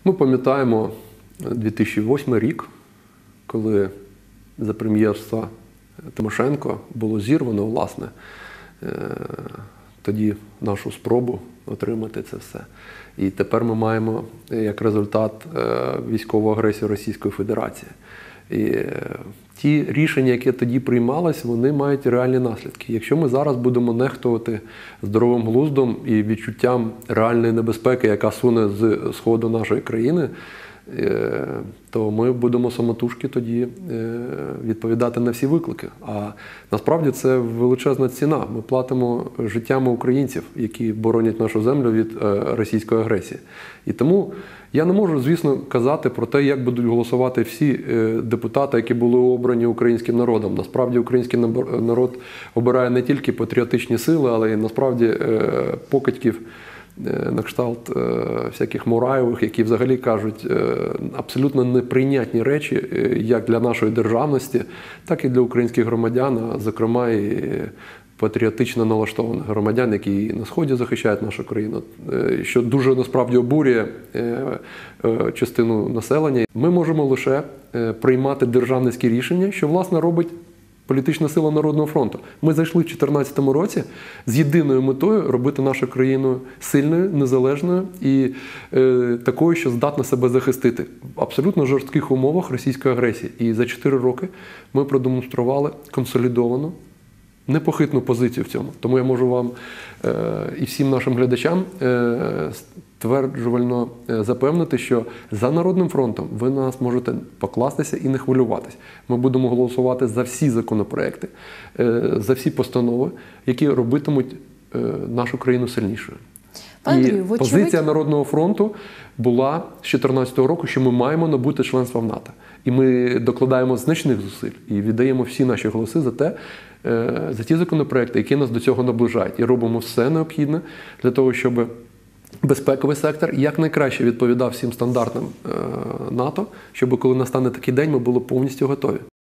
Ми пам'ятаємо 2008 рік, коли за прем'єрства Тимошенко було зірвано, власне, тоді нашу спробу отримати це все. І тепер ми маємо як результат військову агресію Російської Федерації. І ті рішення, які тоді приймались, вони мають реальні наслідки. Якщо ми зараз будемо нехтувати здоровим глуздом і відчуттям реальної небезпеки, яка суне з сходу нашої країни, то ми будемо самотужки тоді відповідати на всі виклики. А насправді це величезна ціна. Ми платимо життями українців, які боронять нашу землю від російської агресії. І тому я не можу, звісно, казати про те, як будуть голосувати всі депутати, які були обрані українським народом. Насправді український народ обирає не тільки патріотичні сили, але й насправді покидьків на кшталт всяких Мураєвих, які взагалі кажуть абсолютно неприйнятні речі як для нашої державності, так і для українських громадян, а зокрема і патріотично налаштованих громадян, які на Сході захищають нашу країну, що дуже насправді обурює частину населення. Ми можемо лише приймати державницькі рішення, що, власне, робить політична сила Народного фронту. Ми зайшли в 2014 році з єдиною метою робити нашу країну сильною, незалежною і такою, що здатна себе захистити в абсолютно жорстких умовах російської агресії. І за 4 роки ми продемонстрували консолідовану, непохитну позицію в цьому. Тому я можу вам і всім нашим глядачам стверджувально запевнити, що за Народним фронтом ви на нас можете покластися і не хвилюватись. Ми будемо голосувати за всі законопроекти, за всі постанови, які робитимуть нашу країну сильнішою. І позиція Народного фронту була з 2014 року, що ми маємо набути членства в НАТО. І ми докладаємо значних зусиль і віддаємо всі наші голоси за ті законопроекти, які нас до цього наближають. І робимо все необхідне для того, щоб безпековий сектор якнайкраще відповідав всім стандартам НАТО, щоб коли настане такий день, ми були повністю готові.